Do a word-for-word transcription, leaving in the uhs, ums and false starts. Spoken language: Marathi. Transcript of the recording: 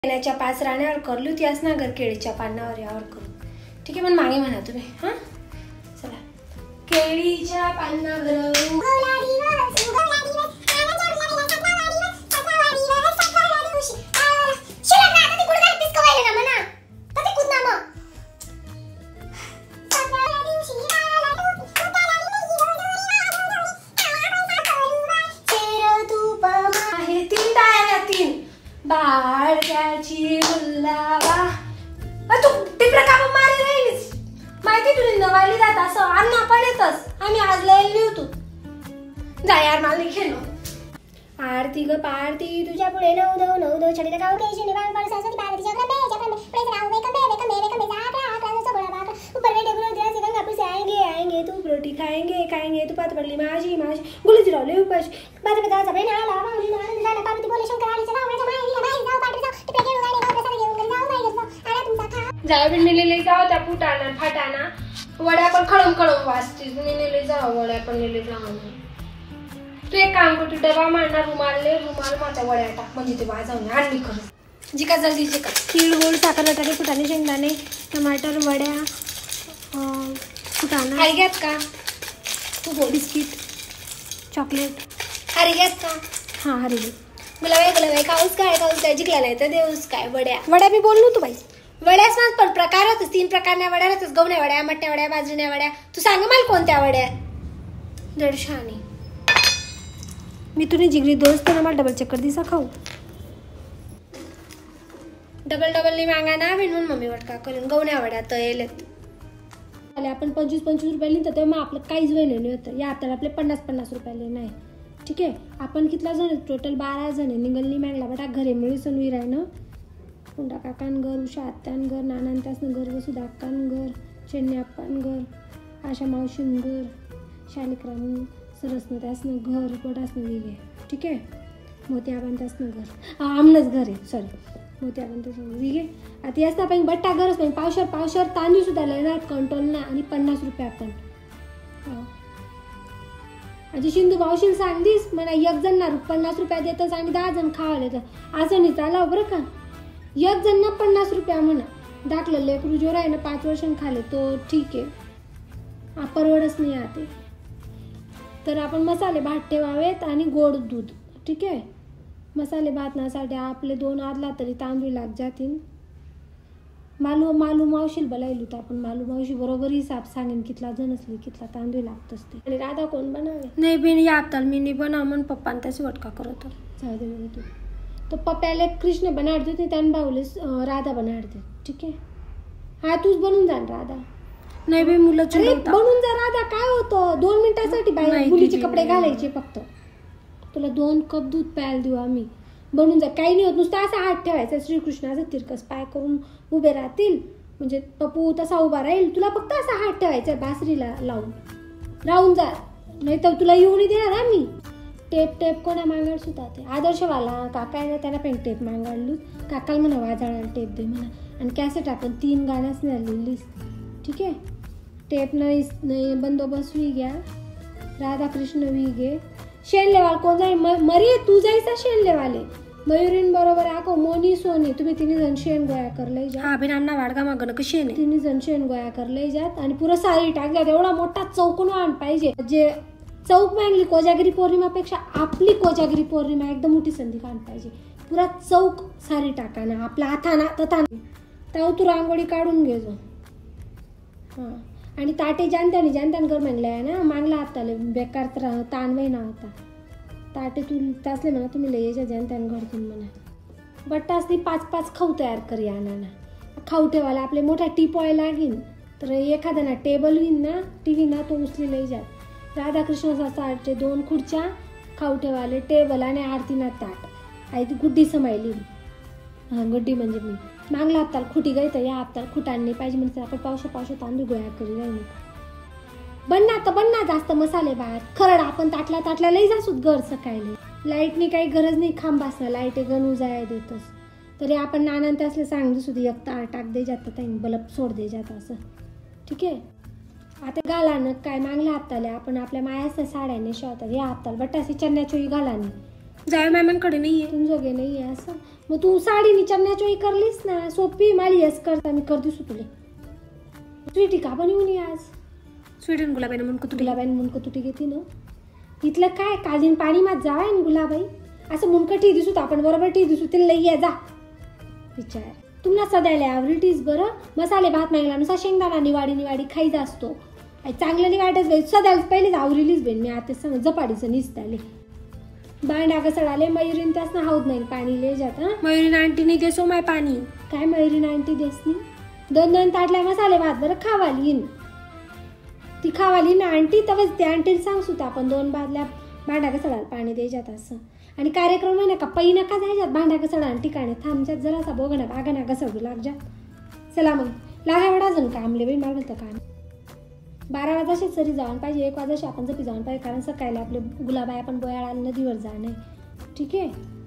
केण्याच्या पाच राण्यावर करली होती असना घर केळीच्या पानावर यावर करू. ठीक आहे, पण मागे म्हणा तुम्ही. हा चला. केळीच्या पानावर बाळक्याची मुल्लावा तू टिपरा का मारे राहीस माहिती तुला नवाली जात असं अन्न पण येतस. आम्ही आज लयली होतो. जा यार मला खेळलो. आरती ग पारती तुझ्या पुढे नऊ दो नऊ दो छडीला गाव केशी निवांत पाळ सरस्वती पार्वतीच्या क्रमे जक्रमे प्रेम राव वे कमे वे कमे वे कमे जा आकरा आकरा सगळा बाकरा ऊपर बेटे गुरु दिया से गंगा से आएंगे आएंगे तू रोटी खाएंगे खाएंगे तू पात पडली माझी माझी गुलजी रावले उपाश बात बता जा बहिणा आला माऊली नारायण झाला पार्वती बोले शंकर आलीचे नाव माझ्या माईला बाहेर जाऊ पाठी जाऊ टिपे घेऊन गाडी गाव प्रसाद घेऊन घरी जाऊ बाहेर जाऊ आला तुमचा खा जाऊ बिनलेले जाऊ त्या फुटाना फाटाना वड्या पण खळम खळम वाजतीस नेलेले जाऊ वड्या पण नेले जाऊ. तू एक काम कर, तू डबा मारणार रुमालले रुमाल माता वड्या टाक म्हणजे ते वाजवणे आणली खरं जी का जल्दी जी का तीळ गोड साखर बटाटे फुटाणे शेंगदाणे टमाटर वड्या फुटाणा हरी घ्यात का तू गो बिस्किट चॉकलेट हरी घ्यात का हां हरी घे गुलाबे गुलाबे खाऊस काय खाऊस काय जिंकला नाही तर देऊस काय वड्या वड्या मी बोललो तू बाई वड्याच पण प्रकार होतच तीन प्रकारच्या वड्या होतच गवण्या वड्या मटण्या वड्या बाजरीच्या वड्या तू सांग मला कोणत्या वड्या दडशानी मी तुझी जिगरी दोस्त ना मला डबल चक्कर दिसा खाऊ डबल डबल नाही मागा ना म्हणून मम्मी वटका करून गवण्या वड्या तळलेत आले आपण पंचवीस पंचवीस रुपये लिहिलं तेव्हा मग आपलं काहीच वेळ नाही होतं या आता आपले पन्नास पन्नास रुपयाले नाही. ठीक आहे, आपण कितला जण टोटल बारा जण निघलनी मागला बटा घरे मिळी सनवीर आहे ना पुंडा काकान घर उषा आत्यान घर नानान तासन घर वसुधा अक्कान घर चेन्नी अप्पान घर आशा मावशीन घर शालिक्राम सरसनं त्यासनं घर पटासनं वेगळे. ठीक आहे, मोती आपण त्यासनं घर आमनंच घर आहे सॉरी मोती आपण त्यासनं वेगळे. आता यासनं आपण बट्टा घरच नाही पावशर पावशर तांदूळ सुद्धा लेणार कंट्रोल ना आणि पन्नास रुपये आपण आजी शिंदू मावशीला सांग दिस मला एक जण ना पन्नास रुपया देतच आणि दहा जण खावाले तर असं नाही चालावं बरं का. एक जण ना पन्नास रुपया म्हणा दाखलं लेकरू जोर आहे ना पाच वर्षांनी खाले तो ठीक आहे परवडच नाही आते. तर आपण मसाले भात ठेवावेत आणि गोड दूध. ठीक आहे, मसाले भातनासाठी आपले दोन आदला तरी तांदूळ लाग जातील. मालू मालू मावशील बोलायलो तर आपण मालू मावशी बरोबर हिसाब सांगेन कितला जण असली कितला तांदूळ लागत असते. आणि राधा कोण बनावे नाही बिन या आपताल मी नाही बनव म्हणून पप्पान त्याची वटका करत जाऊ दे तू तो पप्प्याला कृष्ण बनाडते ते त्यान भाऊले राधा बनाडते. ठीक आहे, हा तूच बनून जा राधा नाही बाई मुलं बनून जा राधा काय होतं दोन मिनिटासाठी बाई मुलीचे कपडे घालायचे फक्त तुला दोन कप दूध प्यायला देऊ आम्ही बनून जा काही नाही होत नुसतं असा हात ठेवायचा श्रीकृष्णाचा तिरकस पाय करून उभे राहतील म्हणजे पप्पू तसा उभा राहील तुला फक्त असा हात ठेवायचा बासरीला लावून राहून जा नाही तर तुला येऊन देणार आम्ही. टेप टेप कोणा मागाड सुद्धा ते आदर्शवाला काका आहे ना त्यांना पण टेप मागाडलू काकाला म्हणा वाजाळाला टेप दे म्हणा आणि कॅसेट आपण तीन गाण्याच नाही लिहिलीस. ठीक आहे, टेप नाही बंदोबस्त वी घ्या राधाकृष्ण वी घे शेणलेवाल कोण जाईल मरी तू जायचा शेणलेवाले मयुरीन बरोबर आको मोनी सोनी तुम्ही तिन्ही जण शेण गोळा कर लई जा हा बिन आमना वाडगा मागणं कशी आहे तिन्ही जण शेण गोळा कर लई जात आणि पुरं सारी टाक जात एवढा मोठा चौकून वाण पाहिजे जे चौक मागली कोजागिरी पौर्णिमापेक्षा आपली कोजागिरी पौर्णिमा एकदम मोठी संधी काढ पाहिजे. पुरा चौक सारी टाकाना आपला हाताना तथा तेव्हा तू रांगोळी काढून घे जो हां आणि ताटे जानत्याने जानत्यान कर मागलाय ना मागला आताले बेकार तर ताण वय ना होता ताटे तू तासले म्हणा तुम्ही लयच्या जानत्यान घरतून म्हणा बट्टा असली पाच पाच खाऊ तयार करी आणा ना खाऊ ठेवायला आपले मोठा टीपॉय लागीन तर एखादा ना टेबल विन ना टी व्ही ना तो उचली लई जात राधाकृष्ण साठचे दोन खुर्च्या खाऊ ठेवाले टेबल आणि आरतीना ताट आई ती गुड्डी समायली हां गुड्डी म्हणजे मी मागला हप्ताल खुटी गई तर या हप्ताल खुटांनी पाहिजे म्हणजे आपण पावशे पावशे तांदूळ गोळा करी राहिली बनना तर बनना जास्त मसाले भात खरड आपण ताटला ताटला लई जासूत घर सकाळी लाईटनी काही गरज नाही खांबास ना लाईट गणू जाय देतस तरी आपण नानान त्यासले सांगतो सुद्धा एक तार टाक दे जात त्यांनी बल्ब सोड दे जात असं. ठीक आहे, आता घालानं काय मागल्या हप्ताले आपण आपल्या मायाच्या साड्या नेशवतात या हप्ताला बटासी चन्या चोळी घालानी जाय मॅमांकडे नाही आहे तुमजोगे नाही आहे असं मग तू साडीनी चन्याचोळी करलीस ना, सोपी माळी यस करता मी करते सु तुले. स्वीटी का पण येऊन ये आज. स्वीटन गुलाबाईनं मुंडकं तुटी. गुलाबाईने मुंडकं तुटी घेते ना. इथलं काय कालीन पाणी मात जावाय ना गुलाबाई. असं मुंडकं ठी दिसू आपण बरोबर ठी दिसू तिला लई या जा विचार. तुम्हाला सदायला आवडीटीस बरं. मसाले भात मागला नुसा शेंगदाणा निवाडी निवाडी खाई जास्तो. चांगलं निवाडच बाई सदायला पहिलेच आवरीलीच बेन मी आता सांग जपाडीचं निसताले. बांडा घसडाले मयुरीन त्यास ना हाऊत नाही पाणी ले जात. मयुरीन आंटी नाही देसो माय पाणी. काय मयुरीन आंटी देसनी. दोन दोन ताटल्या मसाले भात बरं खावाली ती खावाली ना आंटी तवच ते आंटीला सांगसू तर आपण दोन बादल्या भांडा घसडाला पाणी दे जात असं. आणि कार्यक्रम आहे ना का पै नका जायच्यात भांडा घसडा ठिकाणी थांबच्यात जरासा बोगणा बागणा घसडू लागजात. चला मग लागावडा जण कामले बाई मागलं तर काम. बारा वाजाशीच सरी जाऊन पाहिजे एक वाजाशी आपण जपी जाऊन पाहिजे कारण सकाळी आपले गुलाबाई आपण बोयाळा नदीवर जाणं ठीक आहे.